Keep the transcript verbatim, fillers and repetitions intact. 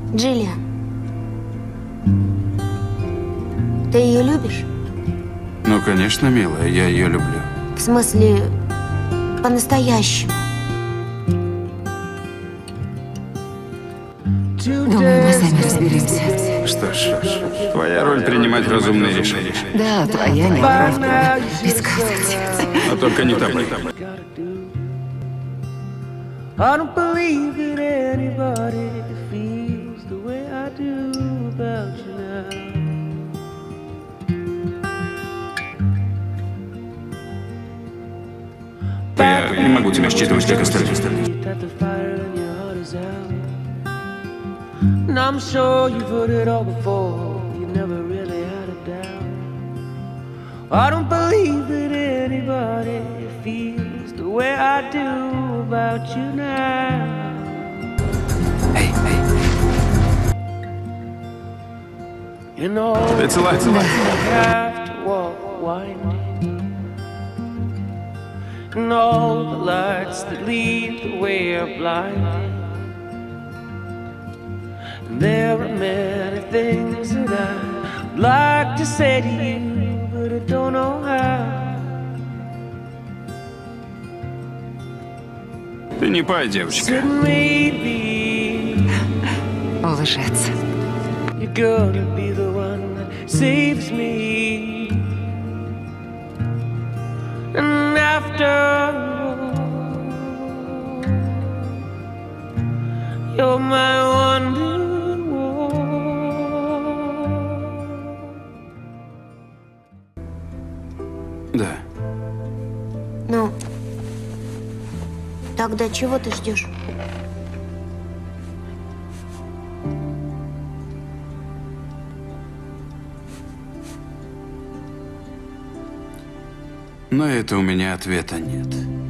Джиллиан, ты ее любишь? Ну, конечно, милая, я ее люблю. В смысле, по-настоящему? Думаю, мы сами разберемся. Что ж, твоя роль принимать разумные решения. Да, твоя неправда. Предсказывать. Но только не тобой. I don't believe that anybody feels the way I do about you now. Я не могу тебя считывать, как остальные. And I'm sure you've heard it all before. You never really had a doubt. I don't believe that anybody feels the way I do about you now. Эй, эй. You know, It's a lie, it's a lie. you have to walk winding. And all the lights that lead the way are blinding. And there are many things that I'd like to say to you, but I don't know how. Ты не пай, девочка. Said maybe Лжец. you're gonna be the one that saves me. And after all, you're my wonder wall. Да. Ну, тогда чего ты ждешь? На это у меня ответа нет.